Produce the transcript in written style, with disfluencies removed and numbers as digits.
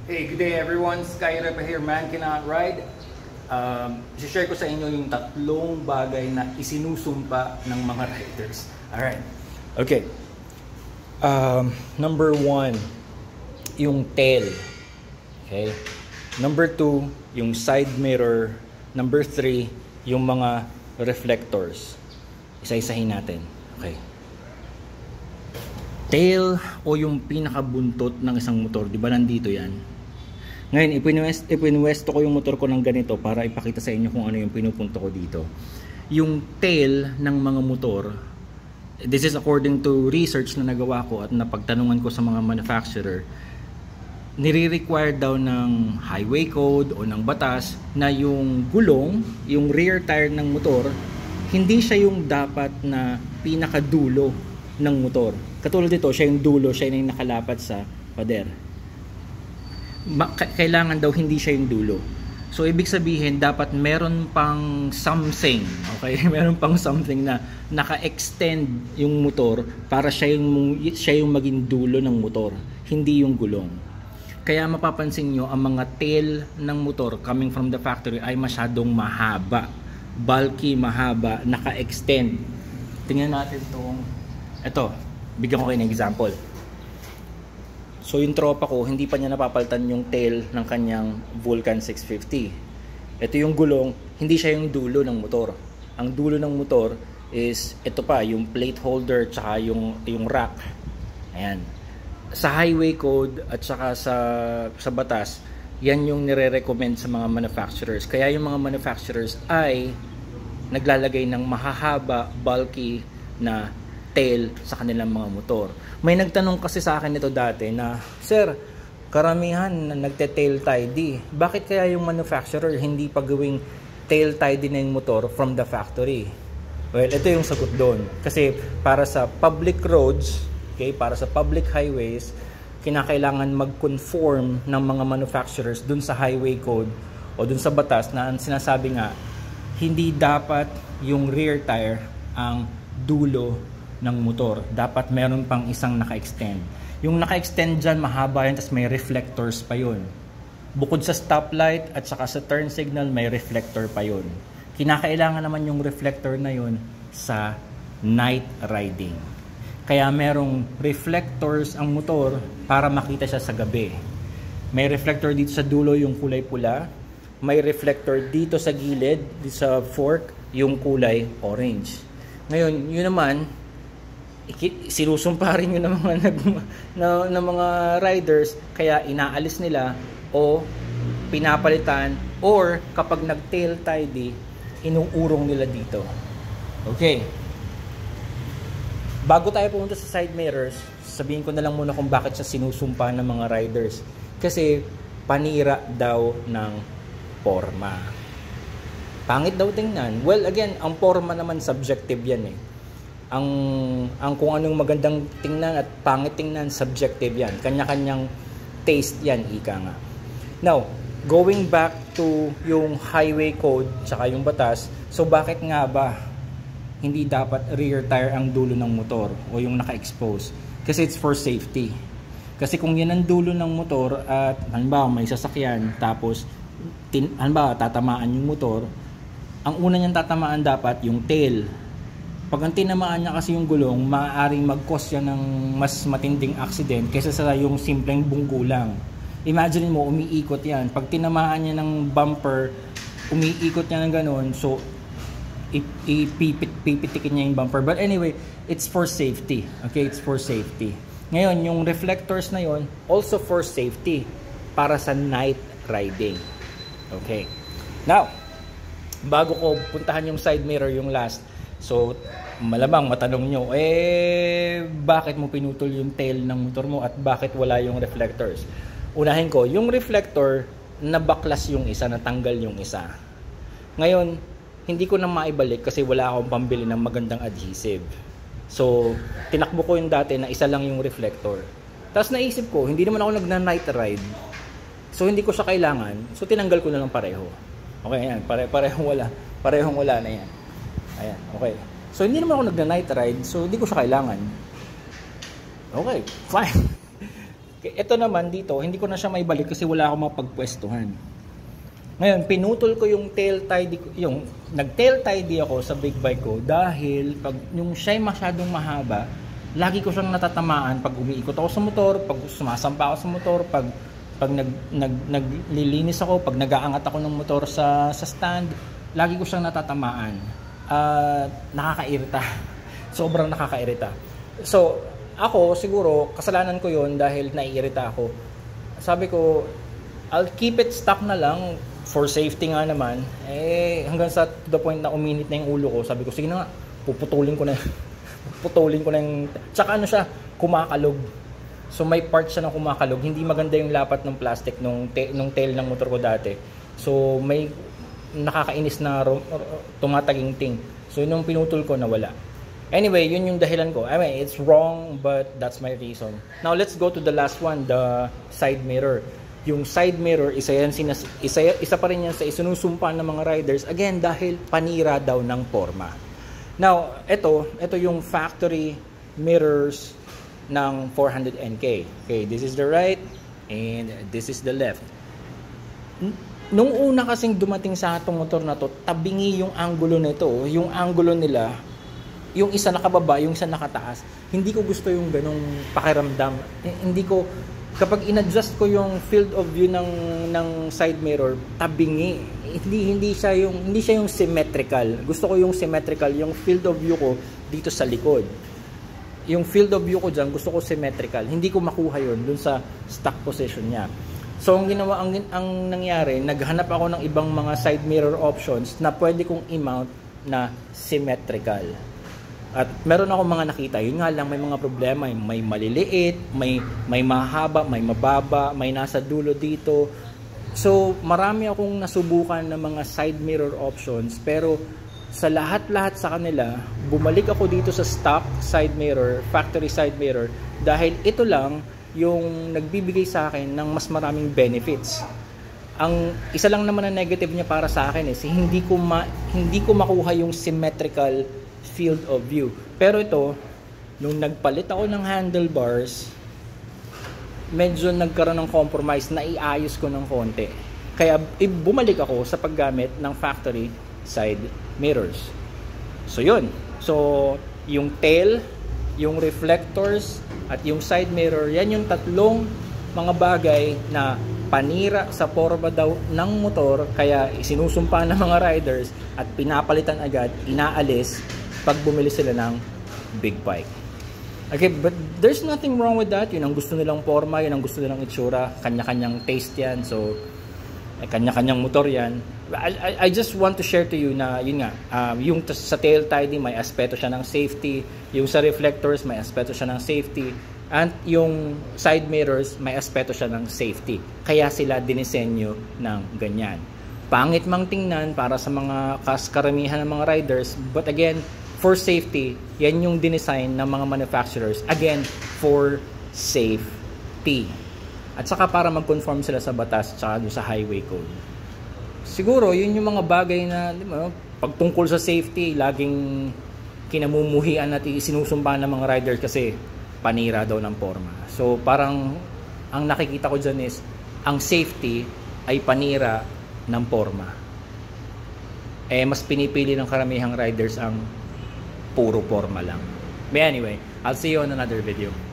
Hey, good day everyone. Skyrepa here, Man Cannot Ride. I-share ko sa inyo yung tatlong bagay na isinusumpa ng mga riders. Alright. Okay. Number 1, yung tail. Okay. Number 2, yung side mirror. Number 3, yung mga reflectors. Isa-isahin natin. Okay. Tail o yung pinakabuntot ng isang motor, di ba nandito yan? Ngayon, ipinwesto ko yung motor ko ng ganito para ipakita sa inyo kung ano yung pinupunto ko dito. Yung tail ng mga motor, this is according to research na nagawa ko at napagtanungan ko sa mga manufacturer, nire-require daw ng highway code o ng batas na yung gulong, yung rear tire ng motor, hindi siya yung dapat na pinakadulo ng motor. Katulad dito, siya yung dulo, siya yung nakalapat sa pader. Kailangan daw hindi siya yung dulo. So ibig sabihin dapat meron pang something, okay? Meron pang something na naka-extend yung motor para siya yung maging dulo ng motor, hindi yung gulong. Kaya mapapansin nyo ang mga tail ng motor coming from the factory ay masyadong mahaba, bulky, mahaba, naka-extend. Tingnan natin tong ito, bigyan ko kayo ng example. So yung tropa ko, hindi pa niya napapalitan yung tail ng kanyang Vulcan 650. Ito yung gulong, hindi siya yung dulo ng motor. Ang dulo ng motor is ito pa, yung plate holder tsaka yung rack. Ayan. Sa highway code at saka sa batas, yan yung nire-recommend sa mga manufacturers. Kaya yung mga manufacturers ay naglalagay ng mahahaba, bulky na tail sa kanilang mga motor. May nagtanong kasi sa akin nito dati na, Sir, karamihan na nagte-tail tidy. Bakit kaya yung manufacturer hindi pa gawing tail tidy na yung motor from the factory? Well, ito yung sagot doon. Kasi para sa public roads, okay, para sa public highways, kinakailangan mag-conform ng mga manufacturers dun sa highway code o dun sa batas na ang sinasabi nga, hindi dapat yung rear tire ang dulo ng motor. Dapat meron pang isang naka-extend. Yung naka-extend dyan, mahaba yan, tapos may reflectors pa yun. Bukod sa stoplight at saka sa turn signal, may reflector pa yun. Kinakailangan naman yung reflector na yun sa night riding. Kaya merong reflectors ang motor para makita siya sa gabi. May reflector dito sa dulo, yung kulay pula. May reflector dito sa gilid, dito sa fork, yung kulay orange. Ngayon, yun naman, sinusumpa rin yun ng mga riders, kaya inaalis nila o pinapalitan, or kapag nag-tail tidy, inuurong nila dito. Okay. Bago tayo pumunta sa side mirrors, sabihin ko na lang muna kung bakit siya sinusumpa ng mga riders. Kasi panira daw ng forma. Pangit daw tingnan. Well, again, ang forma naman subjective yan eh. Ang kung anong magandang tingnan at pangit tingnan, subjective yan. Kanya-kanyang taste yan, ika nga. Now, going back to yung highway code tsaka yung batas, so bakit nga ba hindi dapat rear tire ang dulo ng motor o yung naka-expose? Kasi it's for safety. Kasi kung yan ang dulo ng motor at halimbawa may sasakyan tapos halimbawa tatamaan yung motor, ang una niyang tatamaan dapat yung tail. Pag ang tinamaan niya kasi yung gulong, maaaring mag-cause yan ng mas matinding accident kaysa sa yung simpleng bunggo lang. Imagine mo, umiikot yan. Pag tinamaan niya ng bumper, umiikot niya ng ganun, so pipitikin niya yung bumper. But anyway, it's for safety. Okay, it's for safety. Ngayon, yung reflectors na yon, also for safety, para sa night riding. Okay. Now, bago ko puntahan yung side mirror, yung last, so malamang matanong nyo, bakit mo pinutol yung tail ng motor mo at bakit wala yung reflectors? Unahin ko, yung reflector, nabaklas yung isa, natanggal yung isa. Ngayon, hindi ko na maibalik kasi wala akong pambili ng magandang adhesive. So, tinakbo ko yung dati na isa lang yung reflector. Tapos naisip ko, hindi naman ako nagna-night ride. So, hindi ko siya kailangan. So, tinanggal ko na lang pareho. Okay, yan. Parehong wala na yan. Ayan, okay. So, hindi naman ako nagna-night ride. So, hindi ko siya kailangan. Okay, fine. Ito naman dito, hindi ko na siya maibalik kasi wala akong mapagpwestuhan. Ngayon, pinutol ko yung tail tidy, yung nag-tail tidy ako sa big bike ko dahil pag yung siya'y masyadong mahaba, lagi ko siyang natatamaan pag umiikot ako sa motor, pag sumasampa ako sa motor, pag naglilinis ako, pag nag-aangat ako ng motor sa stand, lagi ko siyang natatamaan. Nakakairita. Sobrang nakakairita. So, ako siguro, kasalanan ko yon dahil naiirita ako. Sabi ko, I'll keep it stuck na lang for safety nga naman. Hanggang sa to the point na uminit na yung ulo ko, sabi ko, sige na nga, puputulin ko na yung... Tsaka ano siya, kumakalog. So may part siya na kumakalog. Hindi maganda yung lapat ng plastic nung tail ng motor ko dati. So may nakakainis na tumataginting. So yun yung pinutol ko, nawala. Anyway, yun yung dahilan ko. I mean, it's wrong, but that's my reason. Now let's go to the last one, the side mirror. Yung side mirror, isa pa rin yan sa isinusumpa ng mga riders. Again, dahil panira daw ng forma. Now, ito yung factory mirrors ng 400NK. Okay, this is the right and this is the left. Nung una kasing dumating sa atong motor na to, tabingi yung angulo nito. Yung angulo nila, yung isa nakababa, yung isa nakataas. Hindi ko gusto yung ganong pakiramdam. Hindi ko, kapag in-adjust ko yung field of view ng side mirror, tabingi. Hindi siya yung symmetrical. Gusto ko yung symmetrical, yung field of view ko dito sa likod. Yung field of view ko dyan, gusto ko symmetrical. Hindi ko makuha yun dun sa stock position niya. So, ang nangyari, naghanap ako ng ibang mga side mirror options na pwede kong i-mount na symmetrical. At meron ako mga nakita, yun nga lang, may mga problema. May maliliit, may mahaba, may mababa, may nasa dulo dito. So, marami akong nasubukan ng mga side mirror options, pero sa lahat-lahat sa kanila, bumalik ako dito sa stock side mirror, factory side mirror, dahil ito lang yung nagbibigay sa akin ng mas maraming benefits. Ang isa lang naman na negative niya para sa akin is hindi ko makuha yung symmetrical field of view. Pero ito, nung nagpalit ako ng handlebars, medyo nagkaroon ng compromise na iayos ko ng konti. Kaya bumalik ako sa paggamit ng factory side mirrors. So yun. So yung tail, yung reflectors, at yung side mirror, yan yung tatlong mga bagay na panira sa forma daw ng motor, kaya isinusumpa ng mga riders at pinapalitan agad, inaalis pag bumili sila ng big bike. Okay, but there's nothing wrong with that. Yun ang gusto nilang forma, yun ang gusto nilang itsura, kanya-kanyang taste yan. So kanya-kanyang motor yan. I just want to share to you na yun nga, yung sa tail tidy may aspeto siya ng safety, yung sa reflectors may aspeto siya ng safety, and yung side mirrors may aspeto siya ng safety. Kaya sila dinisenyo ng ganyan. Pangit mang tingnan para sa mga karamihan ng mga riders, but again, for safety, yan yung dinesign ng mga manufacturers. Again, for safety. At saka para mag-conform sila sa batas at sa highway code. Siguro, yun yung mga bagay na, di ba, pagtungkol sa safety, laging kinamumuhian at sinusumpa ng mga riders kasi panira daw ng forma. So, parang, ang nakikita ko dyan is, ang safety ay panira ng forma. Mas pinipili ng karamihang riders ang puro forma lang. But anyway, I'll see you on another video.